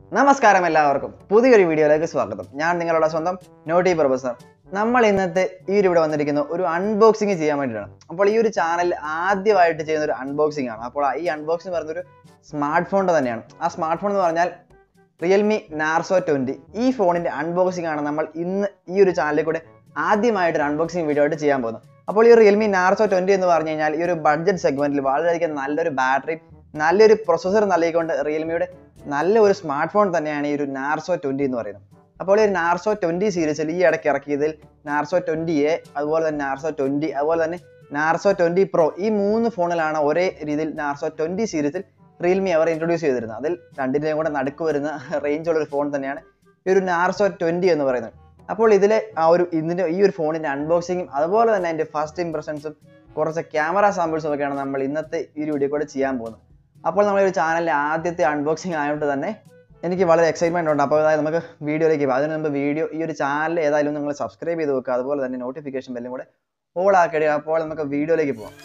നമസ്കാരം എല്ലാവർക്കും പുതിയൊരു വീഡിയോയിലേക്ക് സ്വാഗതം. ഞാൻ നിങ്ങളുടെ സ്വന്തം നോട്ടി പ്രൊഫസർ. നമ്മൾ ഇന്നത്തെ ഈ ഒരു ഇവിടെ വന്നിരിക്കുന്ന ഒരു അൺബോക്സിംഗ് ചെയ്യാൻ വേണ്ടിയിട്ടാണ്. അപ്പോൾ ഈ ഒരു ചാനൽ ആദ്യമായിട്ട് ചെയ്യുന്ന ഒരു അൺബോക്സിംഗ് ആണ്. അപ്പോൾ ഈ അൺബോക്സിംഗ് പറയുന്നൊരു സ്മാർട്ട് ഫോണിൻ്റെ തന്നെയാണ്. ആ സ്മാർട്ട് ഫോൺ എന്ന് പറഞ്ഞാൽ Realme Narzo 20. ഈ ഫോണിൻ്റെ അൺബോക്സിംഗ് ആണ് നമ്മൾ ഇന്ന് ഈ ഒരു ചാനലിൽ കൂടെ ആദ്യമായിട്ട് ഒരു അൺബോക്സിംഗ് വീഡിയോ ആയിട്ട് ചെയ്യാൻ പോകുന്നത്. അപ്പോൾ ഈ Realme Narzo 20 എന്ന് പറഞ്ഞു കഴിഞ്ഞാൽ ഈ ഒരു ബഡ്ജറ്റ് സെഗ്മെന്റിൽ വളരെയധികം നല്ലൊരു ബാറ്ററി, നല്ലൊരു പ്രൊസസ്സർ നൽകിക്കൊണ്ട് റിയൽമിയുടെ നല്ല ഒരു സ്മാർട്ട് ഫോൺ തന്നെയാണ് ഈ ഒരു Narzo 20 എന്ന് പറയുന്നത്. അപ്പോൾ ഈ Narzo 20 സീരീസിൽ ഈ ഇടയ്ക്ക് ഇറക്കിയതിൽ Narzo 20A, അതുപോലെ തന്നെ Narzo 20, അതുപോലെ തന്നെ Narzo 20 Pro, ഈ മൂന്ന് ഫോണിലാണ് ഒരേ രീതിയിൽ Narzo 20 സീരീസിൽ റിയൽമി അവർ ഇൻട്രൊഡ്യൂസ് ചെയ്തിരുന്നത്. അതിൽ രണ്ടിൻ്റെയും കൂടെ നടുക്ക് വരുന്ന റേഞ്ചുള്ളൊരു ഫോൺ തന്നെയാണ് ഈ ഒരു Narzo 20 എന്ന് പറയുന്നത്. അപ്പോൾ ഇതിലെ ഈ ഒരു ഫോണിൻ്റെ അൺബോക്സിങ്ങും അതുപോലെ തന്നെ അതിൻ്റെ ഫസ്റ്റ് ഇംപ്രഷൻസും കുറച്ച് ക്യാമറ സാമ്പിൾസും ഒക്കെയാണ് നമ്മൾ ഇന്നത്തെ ഈ വീഡിയോ കൂടെ ചെയ്യാൻ പോകുന്നത്. അപ്പോൾ നമ്മൾ ഈ ചാനലിലെ ആദ്യത്തെ അൺബോക്സിംഗ് ആയതുകൊണ്ട് തന്നെ എനിക്ക് വളരെ എക്സൈറ്റ്മെന്റ് ഉണ്ട്. അപ്പോൾ അതായത് നമുക്ക് വീഡിയോയിലേക്ക് പോകാം. അതിന് മുമ്പ് ഈ ഒരു ചാനൽ ഏതായാലും നിങ്ങൾ സബ്സ്ക്രൈബ് ചെയ്ത് വെക്കുക, അതുപോലെ തന്നെ നോട്ടിഫിക്കേഷൻ ബെല്ലും കൂടെ ഓൾ ആക്കിയിടുക. അപ്പോൾ നമുക്ക് വീഡിയോയിലേക്ക് പോകാം.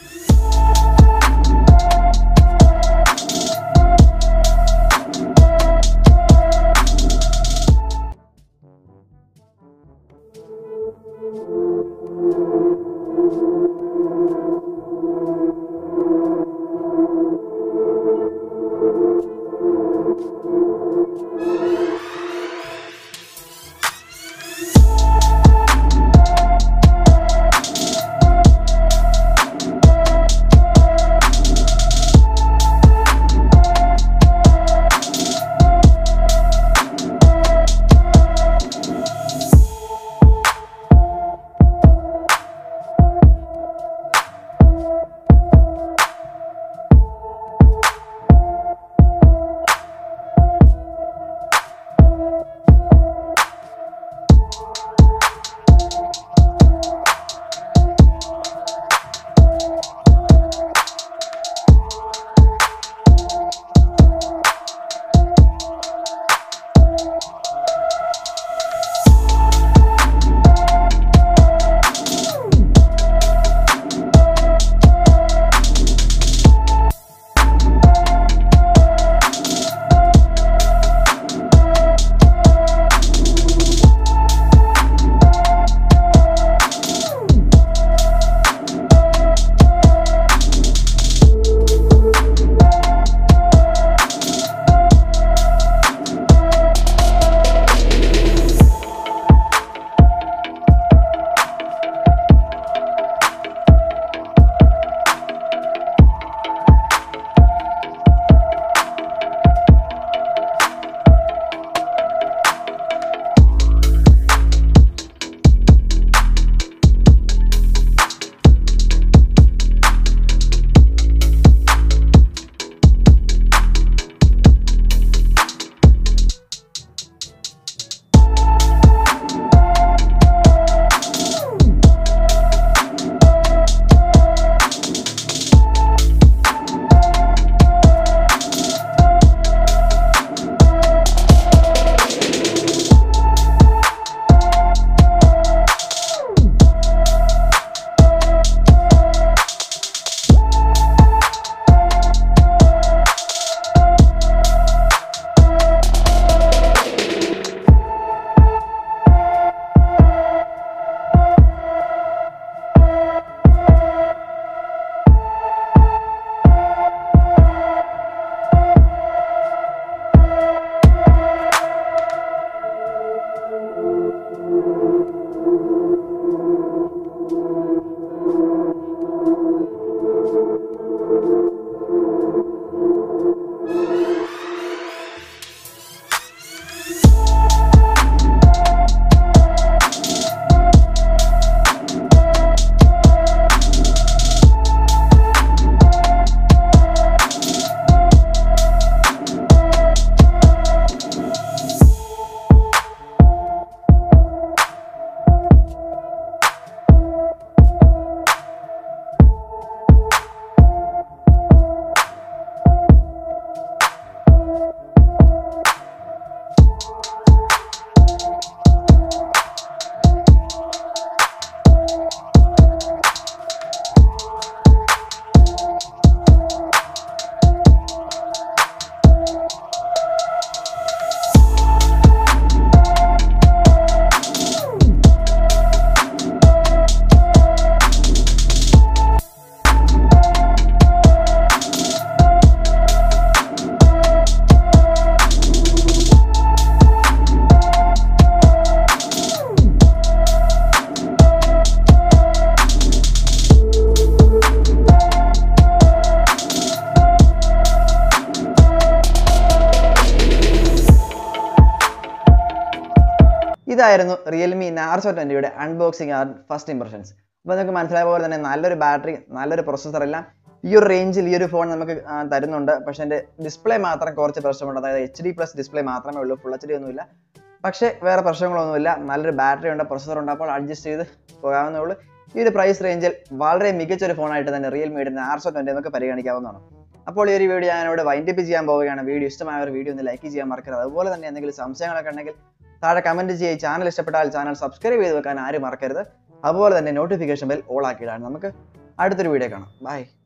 ഇതായിരുന്നു റിയൽമി നാർസോ 20യുടെ അൺബോക്സിംഗ് ആൻഡ് ഫസ്റ്റ് ഇംപ്രഷൻസ്. അപ്പോൾ നിങ്ങൾക്ക് മനസ്സിലായ പോലെ തന്നെ നല്ലൊരു ബാറ്ററി, നല്ലൊരു പ്രൊസസ്സർ എല്ലാം ഈ ഒരു റേഞ്ചിൽ ഈ ഒരു ഫോൺ നമുക്ക് തരുന്നുണ്ട്. പക്ഷേ എൻ്റെ ഡിസ്പ്ലേ മാത്രം കുറച്ച് പ്രശ്നമുണ്ട്. അതായത് HD+ ഡിസ്പ്ലേ മാത്രമേ ഉള്ളൂ, ഫുൾ HD ഒന്നുമില്ല. പക്ഷേ വേറെ പ്രശ്നങ്ങളൊന്നുമില്ല. നല്ലൊരു ബാറ്ററി ഉണ്ട്, പ്രൊസസ്സർ ഉണ്ട്. അപ്പോൾ അഡ്ജസ്റ്റ് ചെയ്ത് പോകാവുന്നേ ഉള്ളൂ. ഈ ഒരു പ്രൈസ് റേഞ്ചിൽ വളരെ മികച്ചൊരു ഫോണായിട്ട് തന്നെ റിയൽമിയുടെ നാർസോ 20 നമുക്ക് പരിഗണിക്കാവുന്നതാണ്. അപ്പോൾ ഈ ഒരു വീഡിയോ ഞാനിവിടെ വൈൻഡപ്പ് ചെയ്യാൻ പോവുകയാണ്. വീഡിയോ ഇഷ്ടമായ ഒരു വീഡിയോ ഒന്ന് ലൈക്ക് ചെയ്യാൻ മറക്കരുത്. അതുപോലെ തന്നെ എന്തെങ്കിലും സംശയങ്ങളൊക്കെ ഉണ്ടെങ്കിൽ താഴെ കമൻറ്റ് ചെയ്യുക. ചാനൽ ഇഷ്ടപ്പെട്ടാൽ ചാനൽ സബ്സ്ക്രൈബ് ചെയ്ത് വെക്കാൻ ആരും മറക്കരുത്. അതുപോലെ തന്നെ നോട്ടിഫിക്കേഷൻ ബെൽ ഓൾ ആക്കിയിടാണ്. നമുക്ക് അടുത്തൊരു വീഡിയോ കാണാം. ബൈ.